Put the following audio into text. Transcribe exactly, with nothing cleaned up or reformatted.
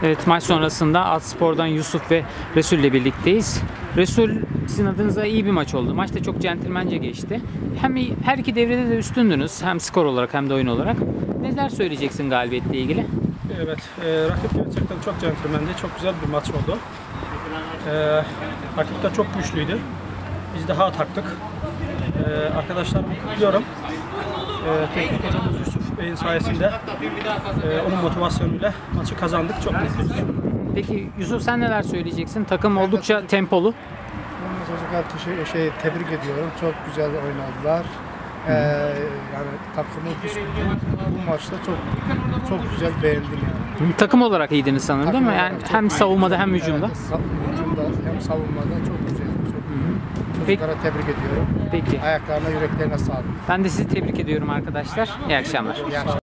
Evet, maç sonrasında Altspor'dan Yusuf ve Resul ile birlikteyiz. Resul, sizin adınıza iyi bir maç oldu. Maç da çok centilmence geçti. Hem her iki devrede de üstündünüz. Hem skor olarak hem de oyun olarak. Neler söyleyeceksin galibiyetle ilgili? Evet, e, rakip gerçekten çok centilmendi. Çok güzel bir maç oldu. E, rakip de çok güçlüydü. Biz daha taktık. E, arkadaşlarımı kutluyorum. E, teknik hocamız Yusuf Bey'in sayesinde e, onun motivasyonuyla maçı kazandık. Çok mutluyuz. Peki Yusuf, sen neler söyleyeceksin? Takım oldukça tempolu. Çocuklar şey, şey, tebrik ediyorum. Çok güzel oynadılar. Ee, yani takımı bu, bu maçta çok çok güzel beğendim yani. Takım olarak iyiydiniz sanırım, Takım değil mi? Yani olarak hem çok savunmada hem evet, hücumda. hücumda hem savunmada çok güzel. Çok, çocuklara tebrik ediyorum. Peki. Ayaklarına, yüreklerine sağlık. Ben de sizi tebrik ediyorum arkadaşlar. İyi akşamlar. İyi akşamlar.